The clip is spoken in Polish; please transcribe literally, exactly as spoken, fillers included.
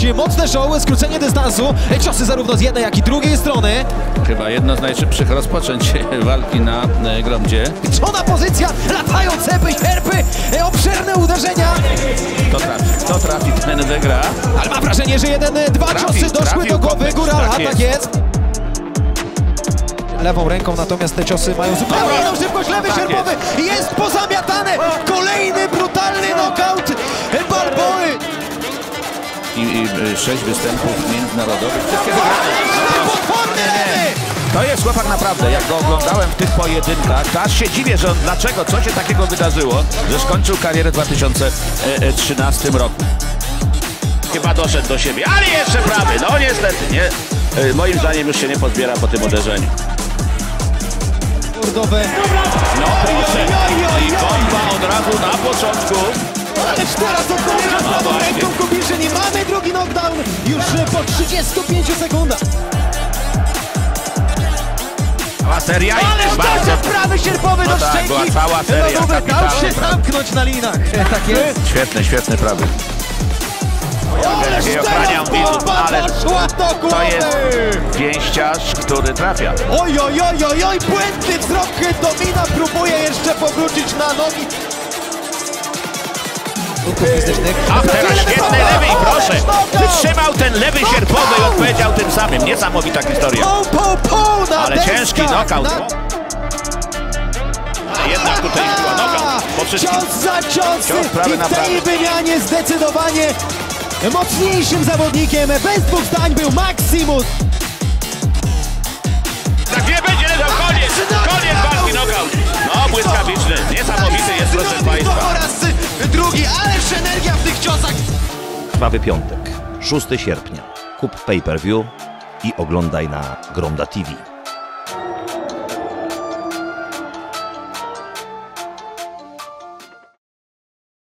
mocne show, skrócenie dystansu, ciosy zarówno z jednej, jak i drugiej strony. Chyba jedno z najszybszych rozpoczęć walki na Gromdzie. Czona pozycja, latają cepy, sierpy, obszerne uderzenia. Kto trafi, kto trafi, ten wygra. Ale mam wrażenie, że jeden, dwa Trafi, ciosy doszły do głowy kompleks, Górala, tak jest. tak jest. Lewą ręką natomiast te ciosy mają zupełnie inną szybkość, lewy tak sierpowy jest pozamiatane. Kolejny brutalny knockout Balboy. I, i sześć występów międzynarodowych. Wszystkie wygrane. Potworny lewy! To jest chłopak naprawdę, jak go oglądałem w tych pojedynkach, to aż się dziwię, że on, dlaczego, co się takiego wydarzyło, że skończył karierę w dwa tysiące trzynastym roku. Chyba doszedł do siebie, ale jeszcze prawy, no niestety, nie. Moim zdaniem już się nie pozbiera po tym uderzeniu. Mordowe. No proszę, i bomba od razu na początku. Ależ teraz odbija No prawą właśnie. ręką Kubiszy, nie mamy drugi knockdown już po trzydziestu pięciu sekundach. Cała seria i Ależ bardzo... doszedł prawy sierpowy No do tak, szczęki. była cała seria, No, dał kapitalny się prawy. zamknąć na linach. Tak jest. Świetny, świetny prawy. Ależ Jakiej teraz ochraniam widzów, bomba ale poszła do głowy. to jest pięściarz, który trafia. Oj, oj, oj, oj, oj, błędny wzrok Domina próbuje jeszcze powrócić na nogi. A teraz świetny lewy i proszę, wytrzymał ten lewy sierpowy i odpowiedział tym samym. Niesamowita historia. Poł, poł, poł na Ale deskach, ciężki knockout. na- Ale jednak tutaj była noga po wszystkim. Cios za ciosy Cios prawy i na w tej prawy. wymianie zdecydowanie mocniejszym zawodnikiem. Bez dwóch zdań był Maximus. Tak nie będzie leżał, koniec, koniec walki, knockout. No błyskawiczny, niesamowity jest, proszę państwa. Po raz drugi, ależ energia w tych ciosach. Krwawy piątek, szóstego sierpnia. Kup pay-per-view i oglądaj na Gromda T V.